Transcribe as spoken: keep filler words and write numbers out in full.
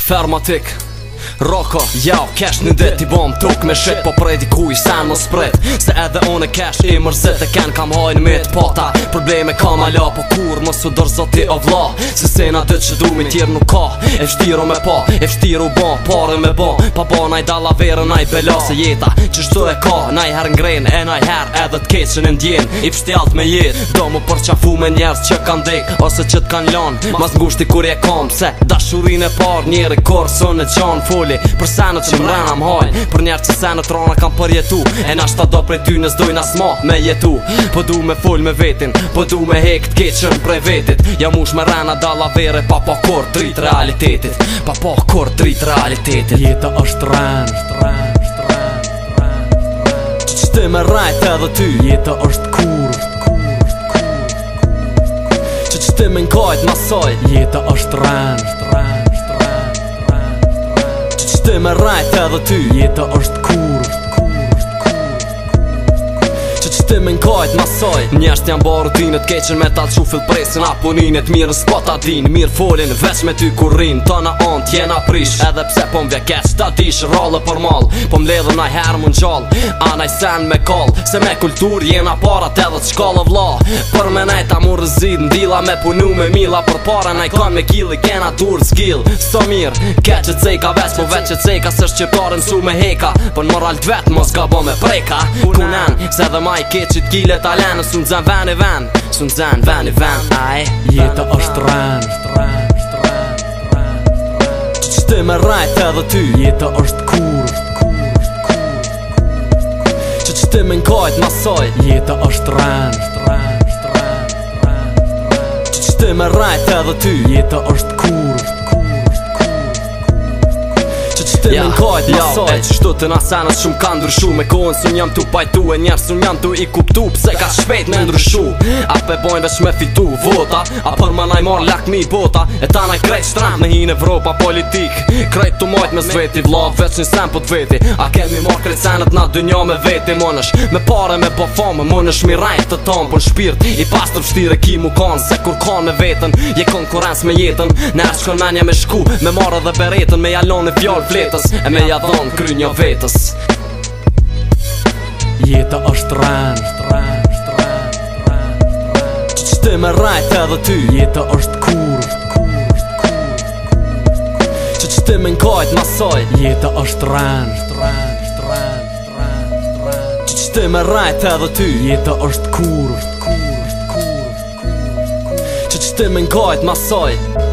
Fermatik Roko, ja, cash në det i bom tuk me shit. Po prej di ku i sen më sprit se edhe unë cash i mërzit e ken kam hajnë me t'pata. Probleme kam ala po kur mos u dërzoti o vla. Se sena dët që du mi tjerë nuk ka. E fshtiru me pa, e fshtiru ba, pare me ba. Pa ba naj dalla verë naj bela. Se jeta që shdo e ka, naj her ngren e naj her edhe t'keqen e ndjen. I fshtjalt me jet, do mu përqafu me njerës që kan dek ose që t'kan lan. Mas ngushti kur je kam se dashurin e par njeri korson e qan foli. Për senët që mrena m'hajn, për njerë që senët rana kam përjetu. E nashta do prej ty nëz dojna s'ma me jetu. Po du me full me vetin, po du me hek t'keqen prej vetit. Ja mush me rena dalla vere pa pa kur drit realitetit. Pa pa kur drit realitetit. Jeta është ren Që që ti me rajt edhe ty. Jeta është kur Që që ti me nkajt masaj. Jeta është ren Ti me rajt edhe ty. Jeta është kur Që që ti me nkajt masaj. Njerës t'jam ba rutinët keqen me talë qufil presin. Apo ninët mirë në s'pata din. Mirë folin veç me ty kur rin. Tana ant jena prish. Edhe pse po m'vje keq ta dish rallë për mal. Po m'ledhë naj her më n'gjall. Anaj sen me kall. Se me kultur jena parat edhe t'shkallë vla. Për me najta mu rëzit ndila me punu me mila. Për para naj kan me kili kena tur t'skill. Sto mirë, keq e cejka veç po veç e cejka. Se shqiptare mësu me heka. Për moral t'vet mos ka bo me preka. Punen, se dhe ma i keqit kile talen. Sun zan ven i ven, sun zan ven i ven. Aj, Jeta është ren Që që ti me rajt edhe ty. Jeta është kur Që që ti me nkajt masaj. Jeta është ren Që që ti me rajt edhe ty. Jeta është kur Që që ti me nkajt masaj. E që shtu të nasenës shumë ka ndryshu. Me kohën sun jam tu pajtu e njerë sun jam tu i kuptu. Pse ka shpejt me ndryshu. A pe bojnë veç me fitu vota. A për më naj marrë lak mi bota. E ta naj krejt shtram me hin Evropa politik. Krejt të majt me sveti vla veç një sen po t'veti. A kemi marrë krejt senet na dënja me veti. Monësh me pare me po famë. Monësh mi rajt të tam për shpirt. I pas të vështire ki mu kanë. Se kur kanë me vetën je konkurens me jetën. Ne është kon menja me shku. Me marrë dhe beretën me jalon e fjall fletës. E me jadon kry një vetës. Jeta është ren Që që ti me rajt edhe ty. Jeta është kur Që që ti me nkajt masaj. Jeta është ren Që që ti me rajt edhe ty. Jeta është kur Që që ti me nkajt masaj.